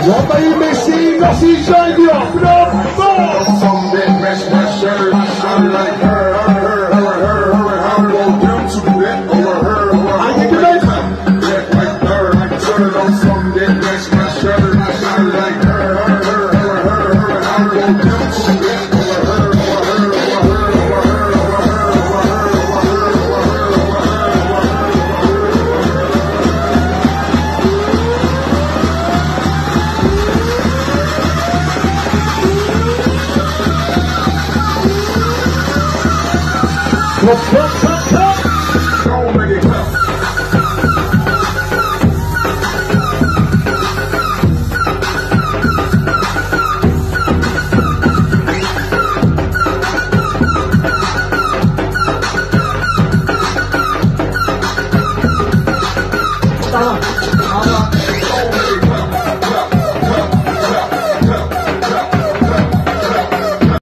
On va y Messi, merci Jean-Diop, Some that match my shirt. I'm like her. How do I do to that? I think you're That like her. I turn on some that match my shirt. I'm like her. How do I do to that? Let's go.